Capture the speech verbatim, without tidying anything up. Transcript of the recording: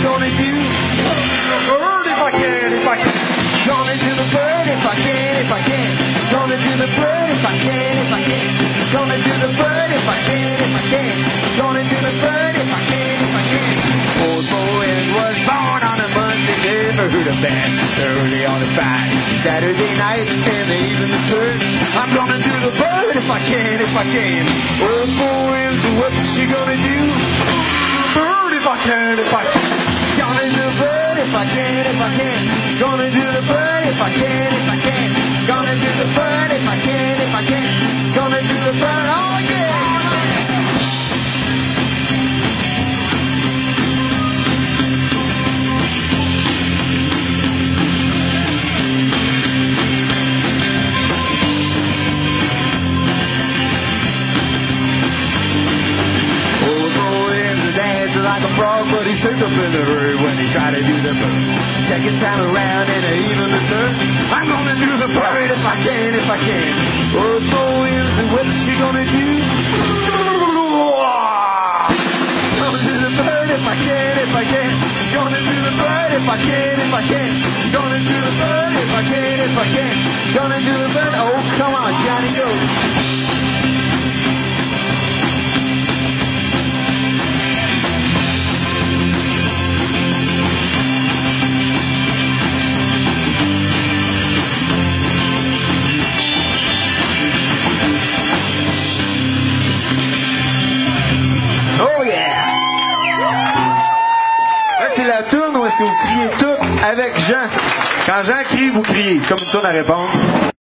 gonna do? Bird if I can, if I can. Gonna do the bird if I can, if I can. Gonna do the bird if I can, if I can. Gonna do the bird if I can, if I can. Gonna do the bird if I can, if I can. Old Bowen was born on a Monday, never heard a band. Early on a Friday, Saturday night, and the evening is bird. I'm gonna do the bird if I can, if I can. Old Bowen, what's she gonna do? Bird if I can, if I can. Gonna do the bird if I can, if I can. Gonna do the bird if I can, if I can. Gonna do the bird if I can, if I can. Gonna do the bird, oh yeah! Like a frog, but he shook up in the herd when he tried to do the bird. Second time around and even the third. I'm gonna do the bird if I can, if I can. Oh, it's Williams, and what's she gonna do? Gonna do the bird if I can, if I can. Gonna do the bird if I can, if I can. Gonna do the bird if I can, if I can. Gonna do the bird. Oh, come on, Johnny, go. Oh yeah! Là, c'est la tourne où est-ce que vous criez tout avec Jean. Quand Jean crie, vous criez. C'est comme une tourne à répondre.